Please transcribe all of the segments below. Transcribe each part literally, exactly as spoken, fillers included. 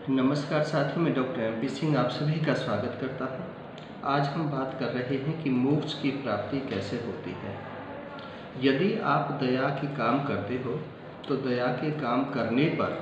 नमस्कार साथियों, मैं डॉक्टर एम पी सिंह आप सभी का स्वागत करता हूं। आज हम बात कर रहे हैं कि मोक्ष की प्राप्ति कैसे होती है। यदि आप दया के काम करते हो तो दया के काम करने पर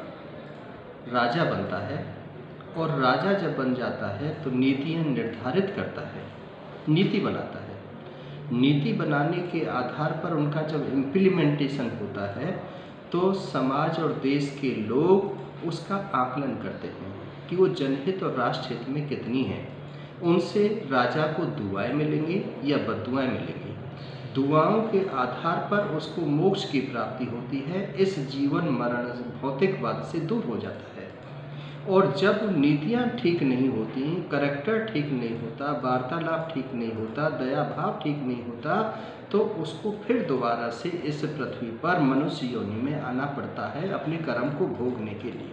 राजा बनता है, और राजा जब बन जाता है तो नीतियाँ निर्धारित करता है, नीति बनाता है। नीति बनाने के आधार पर उनका जब इम्प्लीमेंटेशन होता है तो समाज और देश के लोग उसका आकलन करते हैं कि वो जनहित और राष्ट्रहित में कितनी है। उनसे राजा को दुआएं मिलेंगी या बद्दुआएं मिलेंगी। दुआओं के आधार पर उसको मोक्ष की प्राप्ति होती है, इस जीवन मरण भौतिकवाद से दूर हो जाता है। और जब नीतियाँ ठीक नहीं होती, करैक्टर ठीक नहीं होता, वार्तालाप ठीक नहीं होता, दया भाव ठीक नहीं होता, तो उसको फिर दोबारा से इस पृथ्वी पर मनुष्य योनि में आना पड़ता है अपने कर्म को भोगने के लिए।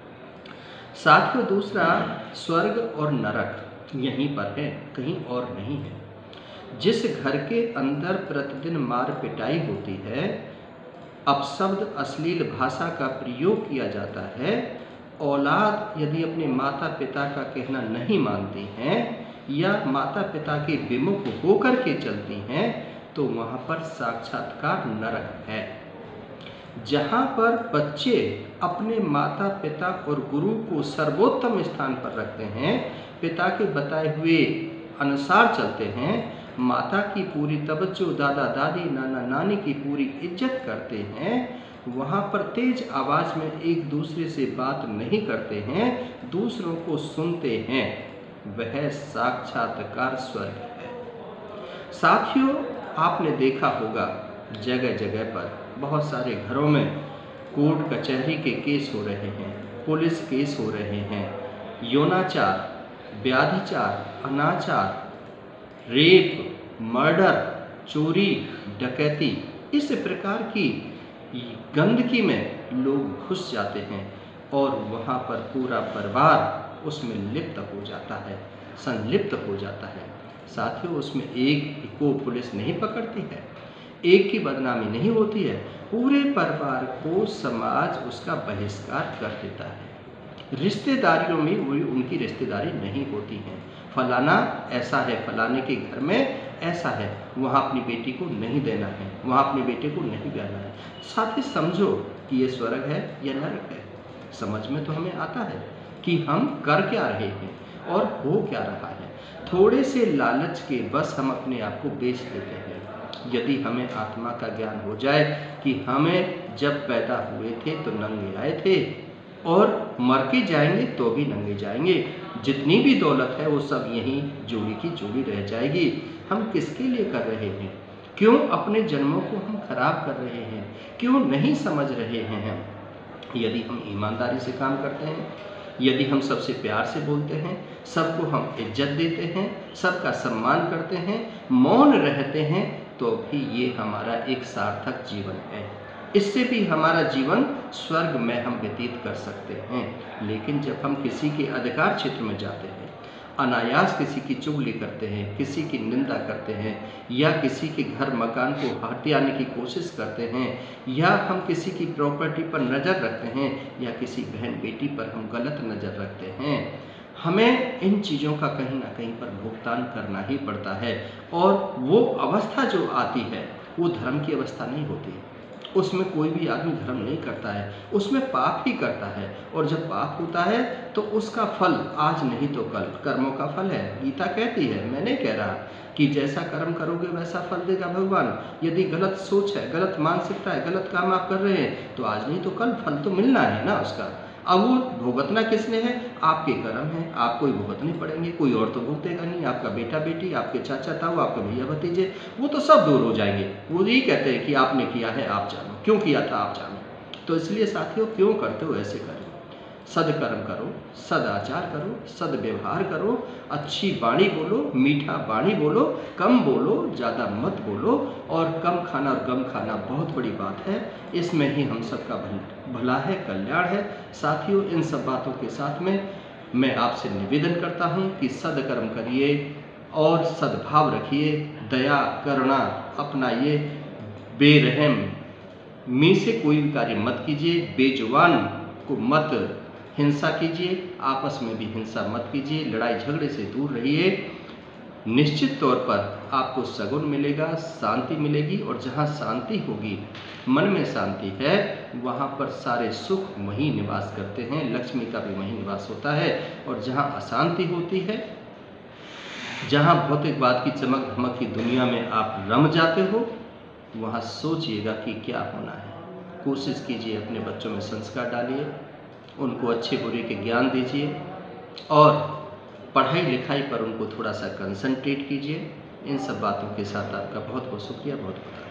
साथियों, दूसरा, स्वर्ग और नरक यहीं पर है, कहीं और नहीं है। जिस घर के अंदर प्रतिदिन मार पिटाई होती है, अपशब्द अश्लील भाषा का प्रयोग किया जाता है, औलाद यदि अपने माता पिता का कहना नहीं मानती हैं या माता पिता के विमुख होकर के चलती हैं, तो वहाँ पर साक्षात्कार नरक है। जहाँ पर बच्चे अपने माता पिता और गुरु को सर्वोत्तम स्थान पर रखते हैं, पिता के बताए हुए अनुसार चलते हैं, माता की पूरी तवज्जो, दादा दादी नाना नानी की पूरी इज्जत करते हैं, वहाँ पर तेज आवाज़ में एक दूसरे से बात नहीं करते हैं, दूसरों को सुनते हैं, वह साक्षात्कार स्वर्ग है। साथियों, आपने देखा होगा जगह जगह पर बहुत सारे घरों में कोर्ट कचहरी के केस हो रहे हैं, पुलिस केस हो रहे हैं, यौनाचार, व्याधिचार, अनाचार, रेप, मर्डर, चोरी, डकैती, इस प्रकार की गंदगी में लोग घुस जाते हैं और वहाँ पर पूरा परिवार उसमें लिप्त हो जाता है, संलिप्त हो जाता है। साथियों, उसमें एक को पुलिस नहीं पकड़ती है, एक की बदनामी नहीं होती है, पूरे परिवार को समाज उसका बहिष्कार कर देता है। रिश्तेदारियों में वही उनकी रिश्तेदारी नहीं होती हैं। फलाना ऐसा है, फलाने के घर में ऐसा है, वहाँ अपनी बेटी को नहीं देना है, वहाँ अपने बेटे को नहीं ब्याहना है। साथ ही समझो कि ये स्वर्ग है या नरक है। समझ में तो हमें आता है कि हम कर क्या रहे हैं और हो क्या रहा है। थोड़े से लालच के बस हम अपने आप को बेच देते हैं। यदि हमें आत्मा का ज्ञान हो जाए कि हमें जब पैदा हुए थे तो नंगे आए थे और मर के जाएंगे तो भी नंगे जाएंगे, जितनी भी दौलत है वो सब यहीं जोड़ी की जोड़ी रह जाएगी। हम किसके लिए कर रहे हैं? क्यों अपने जन्मों को हम खराब कर रहे हैं? क्यों नहीं समझ रहे हैं हम? यदि हम ईमानदारी से काम करते हैं, यदि हम सबसे प्यार से बोलते हैं, सबको हम इज्जत देते हैं, सबका सम्मान करते हैं, मौन रहते हैं, तो भी ये हमारा एक सार्थक जीवन है। इससे भी हमारा जीवन स्वर्ग में हम व्यतीत कर सकते हैं। लेकिन जब हम किसी के अधिकार क्षेत्र में जाते हैं, अनायास किसी की चुगली करते हैं, किसी की निंदा करते हैं, या किसी के घर मकान को हथियाने की कोशिश करते हैं, या हम किसी की प्रॉपर्टी पर नज़र रखते हैं, या किसी बहन बेटी पर हम गलत नज़र रखते हैं, हमें इन चीज़ों का कहीं ना कहीं पर भुगतान करना ही पड़ता है। और वो अवस्था जो आती है वो धर्म की अवस्था नहीं होती। उसमें कोई भी आदमी धर्म नहीं करता है, उसमें पाप ही करता है। और जब पाप होता है तो उसका फल आज नहीं तो कल, कर्मों का फल है। गीता कहती है, मैं नहीं कह रहा, कि जैसा कर्म करोगे वैसा फल देगा भगवान। यदि गलत सोच है, गलत मानसिकता है, गलत काम आप कर रहे हैं, तो आज नहीं तो कल फल तो मिलना है ना उसका। अब वो भुगतना किसने है? आपके कर्म हैं, आपको ही भुगतने पड़ेंगे। कोई और तो भुगतेगा नहीं। आपका बेटा बेटी, आपके चाचा ताऊ, आपके भैया भतीजे, वो तो सब दूर हो जाएंगे। वो यही कहते हैं कि आपने किया है आप जानो, क्यों किया था आप जानो। तो इसलिए साथियों, क्यों करते हो ऐसे करो, सदकर्म करो, सदाचार करो, सदव्यवहार करो, अच्छी वाणी बोलो, मीठा वाणी बोलो, कम बोलो, ज़्यादा मत बोलो। और कम खाना और गम खाना बहुत बड़ी बात है, इसमें ही हम सबका भला है, कल्याण है। साथियों, इन सब बातों के साथ में मैं आपसे निवेदन करता हूँ कि सदकर्म करिए और सद्भाव रखिए, दया करुणा अपनाइए, बेरहम मी से कोई भी कार्य मत कीजिए, बेजुबान को मत हिंसा कीजिए, आपस में भी हिंसा मत कीजिए, लड़ाई झगड़े से दूर रहिए। निश्चित तौर पर आपको सगुन मिलेगा, शांति मिलेगी, और जहाँ शांति होगी, मन में शांति है, वहाँ पर सारे सुख वहीं निवास करते हैं, लक्ष्मी का भी वहीं निवास होता है। और जहाँ अशांति होती है, जहाँ भौतिकवाद की चमक धमक की दुनिया में आप रम जाते हो, वहाँ सोचिएगा कि क्या होना है। कोशिश कीजिए अपने बच्चों में संस्कार डालिए, उनको अच्छे बुरे के ज्ञान दीजिए, और पढ़ाई लिखाई पर उनको थोड़ा सा कंसंट्रेट कीजिए। इन सब बातों के साथ आपका बहुत बहुत शुक्रिया, बहुत बहुत